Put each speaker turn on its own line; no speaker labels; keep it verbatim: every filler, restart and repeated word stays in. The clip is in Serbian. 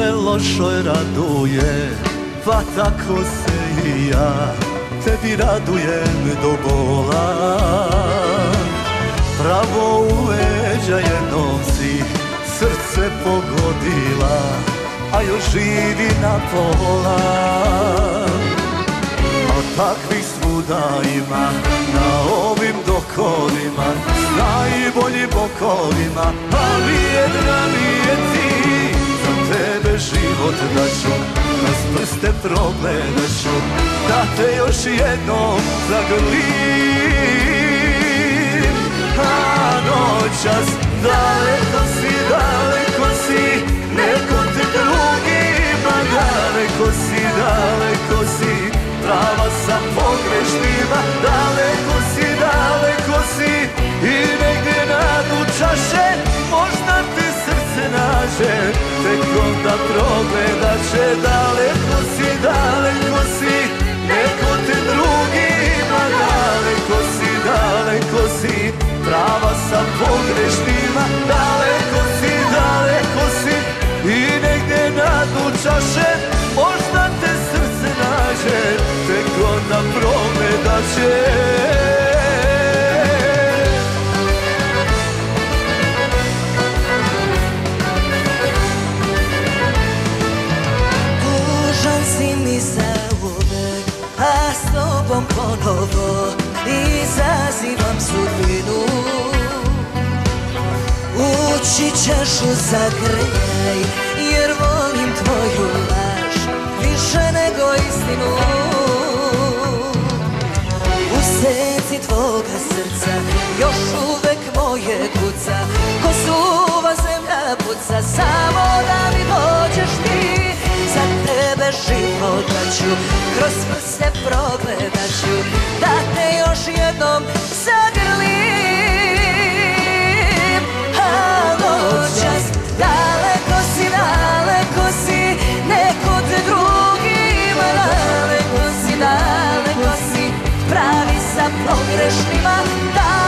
se lošoj raduje, pa tako se i ja tebi radujem do bola. Pravo u leđa jednom si srce pogodila, a još živi na pola. Al takvih svuda ima na ovim dokovima, s najboljim bokovima, ali jedna mi je ti. Za tebe život daću, kroz prste progledaću, da te još jednom zagrlim. A noćas daleko si, daleko si, neko te drugi ima. Daleko si, daleko si, prava sam pogrešnima. Daleko si, daleko si, i negdje na dnu čaše možda ti srce nađe, tek onda progledaće. Daleko si, daleko si, neko te drugi ima. Daleko si, daleko si, prava sam pogrešnima. Daleko si, daleko si, i negdje na dnu čaše možda te srce nađe, tek onda progledaće.
Tužan si mi za uvek, a s tobom ponovo izazivam sudbinu. Ući ćeš u zagrljaj, jer volim tvoju laž više nego istinu. U senci tvoga srca još uvek moje kuca, ko suva zemlja puca, samo da mi dođeš ti. Za tebe život daću, kroz prste progledaću, da te još jednom zagrlim. A noćas daleko si, daleko si, neko te drugi ima. Daleko si, daleko si, pravi sa pogrešnima.